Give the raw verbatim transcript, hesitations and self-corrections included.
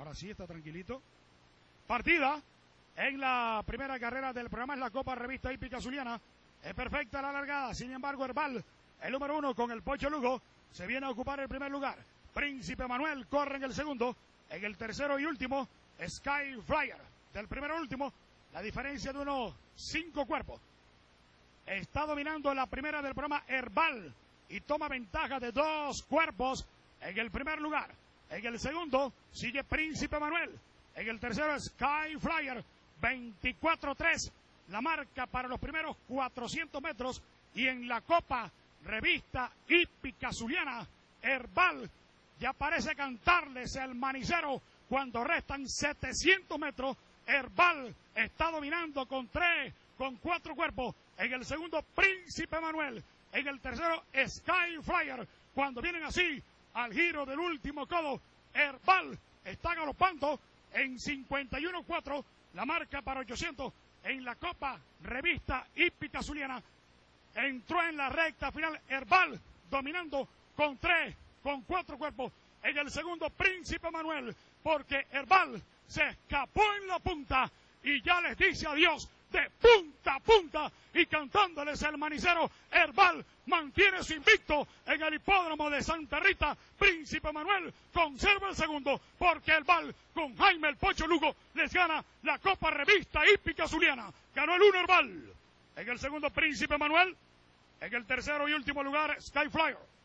Ahora sí está tranquilito. Partida en la primera carrera del programa es la Copa Revista Hípica Zuliana. Es perfecta la largada, sin embargo Herbal, el número uno con el Pocho Lugo, se viene a ocupar el primer lugar. Príncipe Manuel corre en el segundo. En el tercero y último, Sky Flyer. Del primero al último, la diferencia de unos cinco cuerpos. Está dominando la primera del programa Herbal y toma ventaja de dos cuerpos en el primer lugar. En el segundo sigue Príncipe Manuel. En el tercero Sky Flyer, veinticuatro tres, la marca para los primeros cuatrocientos metros. Y en la Copa Revista Hípica Zuliana, Herbal ya parece cantarles el manicero cuando restan setecientos metros. Herbal está dominando con tres, con cuatro cuerpos. En el segundo, Príncipe Manuel. En el tercero, Sky Flyer. Cuando vienen así al giro del último codo, Herbal está galopando en cincuenta y uno cuatro, la marca para ochocientos en la Copa Revista Hípica Zuliana. Entró en la recta final Herbal, dominando con tres, con cuatro cuerpos. En el segundo, Príncipe Manuel, porque Herbal se escapó en la punta y ya les dice adiós de punta a punta, y cantándoles el manicero, Herbal mantiene su invicto en el hipódromo de Santa Rita. Príncipe Manuel conserva el segundo, porque Herbal con Jaime el Pocho Lugo les gana la Copa Revista Hípica Zuliana. Ganó el uno Herbal. En el segundo, Príncipe Manuel. En el tercero y último lugar, Sky Flyer.